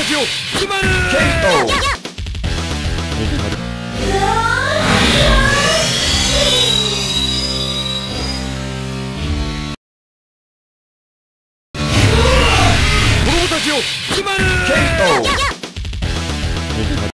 ちを決まる KO。 子供たちを決まる KO。